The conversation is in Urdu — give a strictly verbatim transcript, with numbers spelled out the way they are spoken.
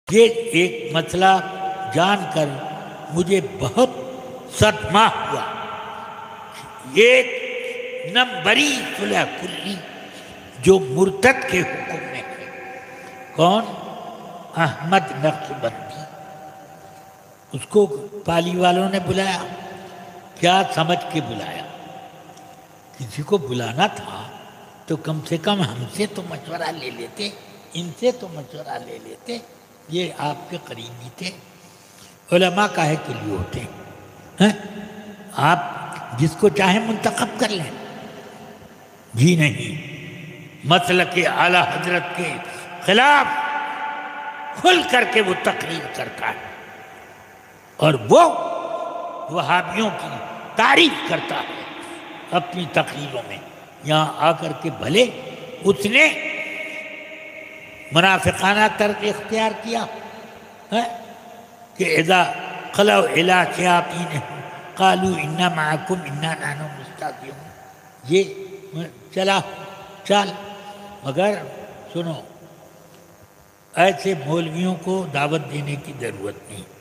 یہ ایک مسئلہ جان کر مجھے بہت صدمہ ہوا. ایک نمبری صلح کلی جو مرتد کے حکم میں ہے. کون؟ احمد نقشبندی. اس کو پالی والوں نے بلایا. کیا سمجھ کے بلایا؟ کسی کو بلانا تھا تو کم سے کم ہم سے تو مشورہ لے لیتے، ان سے تو مشورہ لے لیتے. یہ آپ کے قریبی تھے. علماء کاہے کے لیے ہوتے ہیں؟ آپ جس کو چاہیں منتخب کر لیں. جی نہیں، مسلک اعلیٰ حضرت کے خلاف کھل کر کے وہ تقریر کرتا ہے اور وہ وہابیوں کی تعریف کرتا ہے اپنی تقریروں میں. یہاں آ کر کے بھلے اس نے منافقانہ طرز اختیار کیا ہے کہ اذا خلوا الی شیاطینہم قالوا انا معکم انا نحن مستہزئون. یہ چلا چل. مگر سنو، ایسے مولویوں کو دعوت دینے کی ضرورت نہیں.